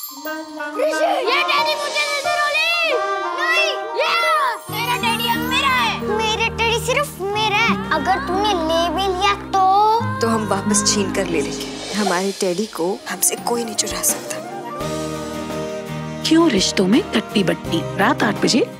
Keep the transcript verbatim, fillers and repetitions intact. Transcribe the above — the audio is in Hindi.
ये टेडी मुझे दे दे रोली। नहीं, ये तेरा टेडी अब मेरा है। मेरा टेडी सिर्फ मेरा है। अगर तूने ले भी लिया तो तो हम वापस छीन कर ले लेंगे। हमारे टेडी को हमसे कोई नहीं चुरा सकता। क्यों रिश्तों में कट्टी बट्टी, रात आठ बजे